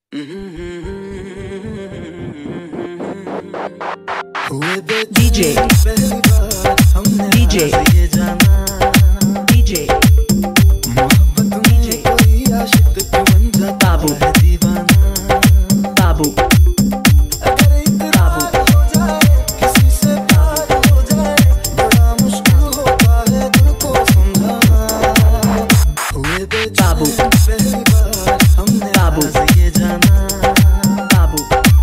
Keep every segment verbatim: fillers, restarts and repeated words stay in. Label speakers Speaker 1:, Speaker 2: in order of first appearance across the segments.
Speaker 1: DJ DJ DJ बाबू बाबू बाबू बाबू बाबू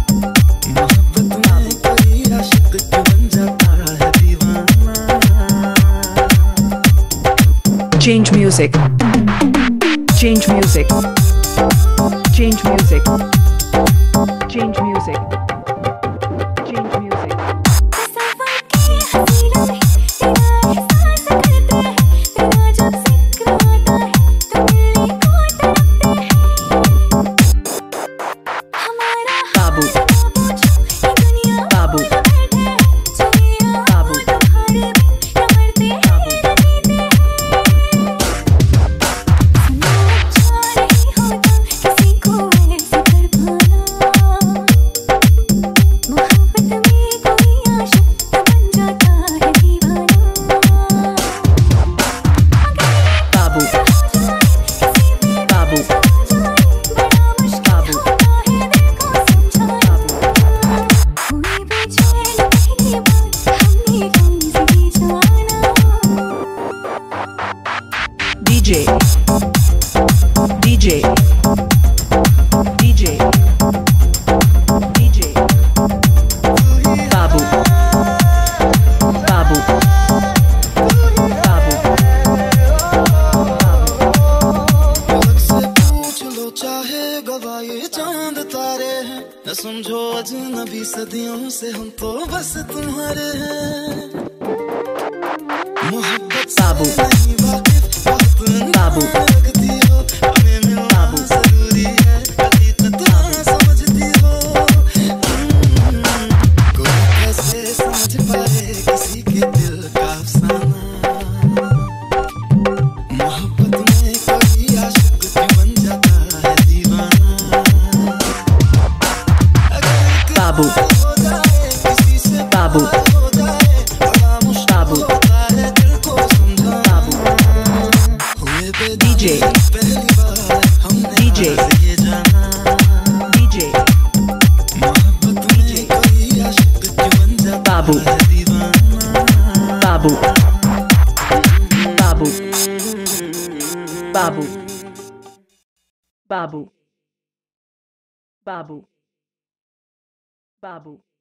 Speaker 1: Change music. Change music. Change music. Change music. Change music. बाबू बाबू बाबू DJ DJ DJ DJ बाबू बाबू बाबू
Speaker 2: पूछ लो चाहे गवाए चांद तारे हैं, न समझो अजनबी सदियों से हम तो बस तुम्हारे हैं। मोहब्बत
Speaker 1: बाबू
Speaker 2: नहीं वाकिफ
Speaker 1: बाबू
Speaker 2: लगती हो, हमें मिलना जरूरी है, हकीकत ना समझती हो। कोई कैसे समझ पाए किसी के दिल का अफसाना, मोहब्बत में कोई आशिक क्यों बन जाता है दीवाना।
Speaker 1: बाबू
Speaker 2: हो जाए किसी से
Speaker 1: बाबू
Speaker 2: हो जाए बड़ा मुश्किल
Speaker 1: बाबू
Speaker 2: होता है दिल को समझाना। हुए
Speaker 1: DJ
Speaker 2: पहली बार हमने
Speaker 1: DJ
Speaker 2: आज ये जाना,
Speaker 1: DJ
Speaker 2: मोहब्बत में कोई आशिक क्यों बन जाता
Speaker 1: बाबू
Speaker 2: है दीवाना।
Speaker 1: बाबू बाबू बाबू बाबू बाबू बाबू